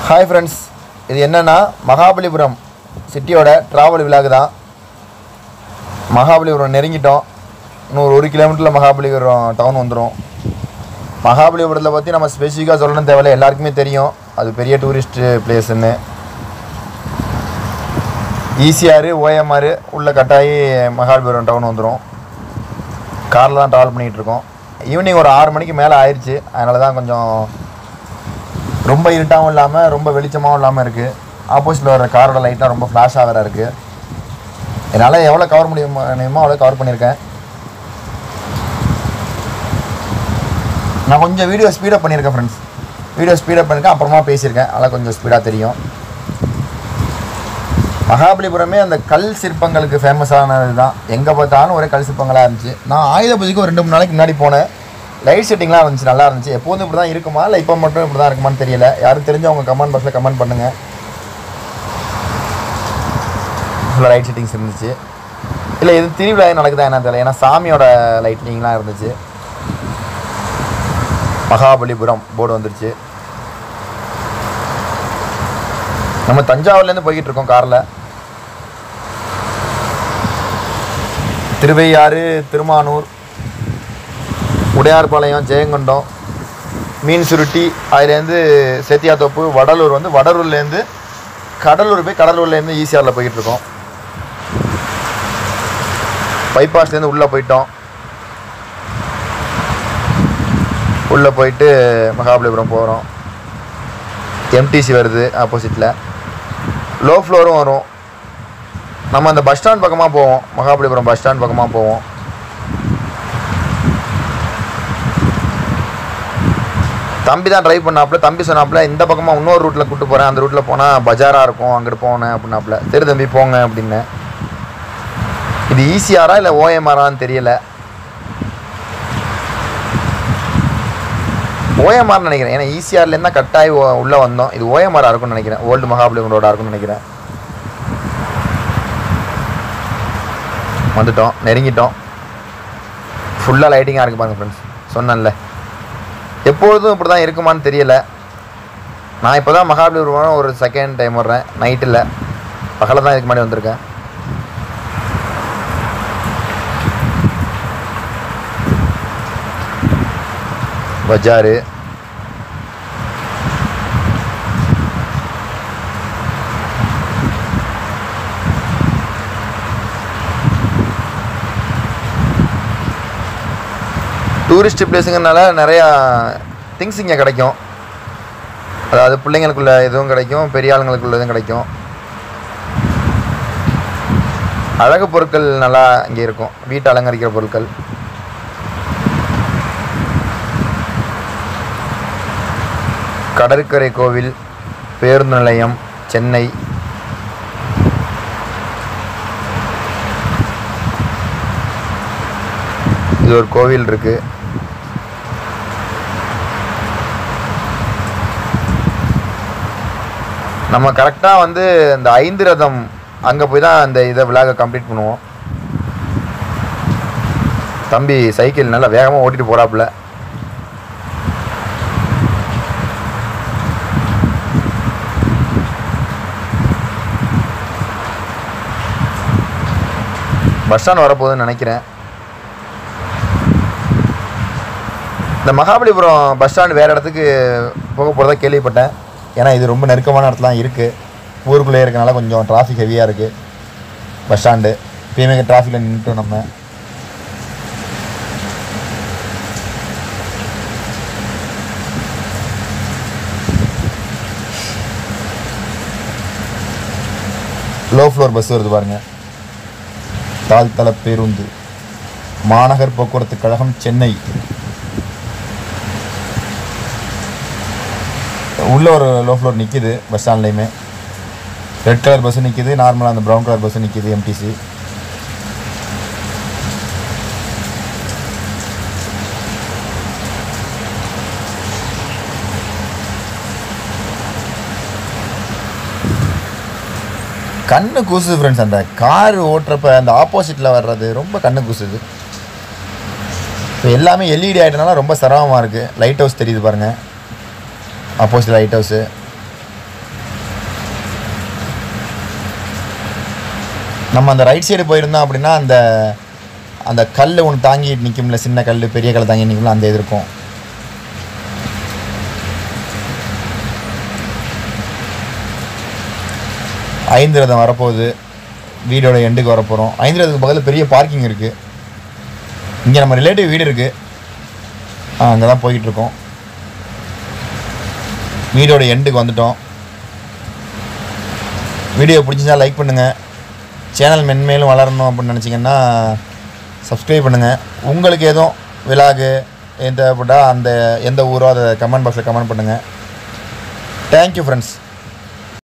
Hi friends, இது என்னென்னா Mahabalipuram சிட்டியோட travel vlog தான். மகாபலிபுரம் நெருங்கிட்டோம். இன்னும் 1 கிலோமீட்டரில் மகாபலிபுரம் டவுன் வந்துடும். மகாபலிபுரத்தில் பற்றி நம்ம ஸ்பெசிஃபிக்காக சொல்லணும் தேவையில்லை, எல்லாருக்குமே தெரியும் அது பெரிய டூரிஸ்ட் பிளேஸ்ன்னு. ஈசிஆர் ஓஎம்ஆர் உள்ள கட்டாயி மகாபலிபுரம் டவுன் வந்துடும். காரில் தான் ட்ராவல் பண்ணிகிட்ருக்கோம். ஈவினிங் ஒரு 6 மணிக்கு மேலே ஆயிடுச்சு. அதனால தான் கொஞ்சம் ரொம்ப இருட்டாகவும் இல்லாமல் ரொம்ப வெளிச்சமாகவும் இல்லாமல் இருக்குது. ஆப்போசிட்டில் வர காரோட லைட்லாம் ரொம்ப ஃப்ளாஷாக வேறு இருக்குது. என்னால் எவ்வளோ கவர் முடியுமோ அவ்வளோ கவர் பண்ணியிருக்கேன். நான் கொஞ்சம் வீடியோ ஸ்பீடப் பண்ணியிருக்கேன் ஃப்ரெண்ட்ஸ். வீடியோ ஸ்பீடப் பண்ணியிருக்கேன், அப்புறமா பேசியிருக்கேன். அதெல்லாம் கொஞ்சம் ஸ்பீடாக தெரியும். மகாபலிபுரமே அந்த கல் சிற்பங்களுக்கு ஃபேமஸானது தான். எங்கே பார்த்தாலும் ஒரே கல் சிற்பங்களாக இருந்துச்சு. நான் ஆயுத பூஜைக்கு ஒரு 2-3 நாளைக்கு முன்னாடி போனேன். லைட் செட்டிங்லாம் இருந்துச்சு, நல்லா இருந்துச்சு. எப்போதும் இப்படி தான் இருக்குமா இல்லை இப்போ மட்டும் இப்படி தான் இருக்குமான்னு தெரியல. யாரும் தெரிஞ்சவங்க கமெண்ட் பாக்ஸில் கமெண்ட் பண்ணுங்கள். ஃபுல்லாக லைட் செட்டிங்ஸ் இருந்துச்சு. இல்லை எது திருவிழா நடக்குதா என்ன தெரியல, ஏன்னா சாமியோட லைட்னிங்லாம் இருந்துச்சு. மகாபலிபுரம் போர்டு வந்துருச்சு. நம்ம தஞ்சாவூர்லேருந்து போய்கிட்டு இருக்கோம் காரில். திருவையாறு, திருமானூர், உடையார்பாளையம், ஜெயங்கொண்டம், மீன் சுருட்டி, அதுலேருந்து சேத்தியாத்தோப்பு, வடலூர் வந்து வடலூர்லேருந்து கடலூர் போய் கடலூர்லேருந்து ஈசிஆரில் போய்கிட்ருக்கோம். பைபாஸ்லேருந்து உள்ளே போயிட்டோம். உள்ளே போயிட்டு மகாபலிபுரம் போகிறோம். எம்டிசி வருது ஆப்போசிட்டில். லோ ஃப்ளோரும் வரும். நம்ம அந்த பஸ் ஸ்டாண்ட் பக்கமாக போவோம். மகாபலிபுரம் பஸ் ஸ்டாண்ட் பக்கமாக போவோம். தம்பி தான் ட்ரைவ் பண்ணாப்புல. தம்பி சொன்னாப்புல இந்த பக்கமாக இன்னொரு ரூட்டில் கூப்பிட்டு போகிறேன், அந்த ரூட்டில் போனால் பஜாராக இருக்கும், அங்கிட்டு போனேன் அப்படின்னாப்புல. சரி தம்பி போங்க அப்படின்னு. இது ஈசிஆரா இல்லை ஓஎம்ஆரான்னு தெரியல. ஓஎம்ஆர்னு நினைக்கிறேன், ஏன்னா ஈசிஆர்லேருந்து தான் கட்டாயி உள்ளே வந்தோம். இது ஓஎம்ஆராக இருக்கும்னு நினைக்கிறேன், ஓல்டு மகாபலிபுரம் ரோடாக இருக்கும்னு நினைக்கிறேன். வந்துட்டோம், நெருங்கிட்டோம். ஃபுல்லாக லைட்டிங்காக இருக்குது பாருங்கள் ஃப்ரெண்ட்ஸ். சொன்னேன்ல எப்பொழுதும் இப்படி தான் இருக்குமான்னு தெரியல. நான் இப்போ தான் மகாபலிபுரம் ஒரு செகண்ட் டைம் வர்றேன். நைட்டில் பகலில் தான் இதுக்கு முன்னாடி வந்திருக்கேன். பஜாரு, டூரிஸ்ட் பிளேஸுங்கிறதுனால நிறையா திங்ஸ் இங்கே கிடைக்கும். அதாவது பிள்ளைங்களுக்குள்ள எதுவும் கிடைக்கும், பெரிய ஆளுங்களுக்குள்ள எதுவும் கிடைக்கும். அழகு பொருட்கள் நல்லா இங்கே இருக்கும், வீட்டை அலங்கரிக்கிற பொருட்கள். கடற்கரை கோவில், பேருந்து நிலையம், சென்னை. இது ஒரு கோவில் இருக்குது. நம்ம கரெக்டாக வந்து இந்த 5 ரதம் அங்கே போய் தான் அந்த இதை விழாவை கம்ப்ளீட் பண்ணுவோம். தம்பி சைக்கிள் நல்லா வேகமாக ஓட்டிகிட்டு போகிறாப்புல. பஸ் ஸ்டாண்ட் வரப்போகுதுன்னு நினைக்கிறேன். இந்த மகாபலிபுரம் பஸ் ஸ்டாண்டு வேறு இடத்துக்கு போக போகிறதா கேள்விப்பட்டேன். ஏன்னா இது ரொம்ப நெருக்கமான இடத்துல இருக்குது. ஊருக்குள்ளே இருக்கனால கொஞ்சம் டிராஃபிக் ஹெவியாக இருக்குது பஸ் ஸ்டாண்டு. இப்போயுமே டிராஃபிக்கில் நின்றுட்டோம் நம்ம. லோ ஃப்ளோர் பஸ் வருது பாருங்கள். தாழ்தள பேருந்து, மாநகர் போக்குவரத்து கழகம், சென்னை. உள்ளே ஒரு லோ ஃப்ளோர் நிற்கிது பஸ் ஸ்டாண்ட்லேயுமே. ரெட் கலர் பஸ்ஸு நிற்கிது, நார்மலாக அந்த ப்ரௌன் கலர் பஸ்ஸு நிற்கிது, எம்டிசி. கண்ணு கூசுது ஃப்ரெண்ட்ஸ். அந்த கார் ஓட்டுறப்ப அந்த ஆப்போசிட்டில் வர்றது ரொம்ப கண்ணு கூசுது. இப்போ எல்லாமே எல்இடி ஆகிட்டனால ரொம்ப சிரமமாக இருக்குது. லைட் ஹவுஸ் தெரியுது பாருங்கள், ஆப்போசிட் லைட் ஹவுஸு. நம்ம அந்த ரைட் சைடு போயிருந்தோம் அப்படின்னா அந்த அந்த கல் ஒன்று தாங்கி நிற்கும்ல, சின்ன கல் பெரிய கல் தாங்கி நிற்கும்ல, அந்த இது இருக்கும். ஐந்திரதம் வரப்போகுது, வீடோட எண்டுக்கு வரப்போகிறோம். ஐந்திரதுக்கு பக்கத்தில் பெரிய பார்க்கிங் இருக்குது. இங்கே நம்ம ரிலேட்டிவ் வீடு இருக்குது, அங்கே தான் போய்கிட்டுருக்கோம். வீடோட எண்டுக்கு வந்துட்டோம். வீடியோ பிடிச்சிருந்தா லைக் பண்ணுங்கள். சேனல் மென்மேலும் வளரணும் அப்படின்னு நினச்சிங்கன்னா சப்ஸ்கிரைப் பண்ணுங்கள். உங்களுக்கு எதுவும் விலாகு தேவைப்பட்டால் அந்த எந்த ஊரோ அதை கமெண்ட் பாக்ஸில் கமெண்ட் பண்ணுங்கள். Thank you friends.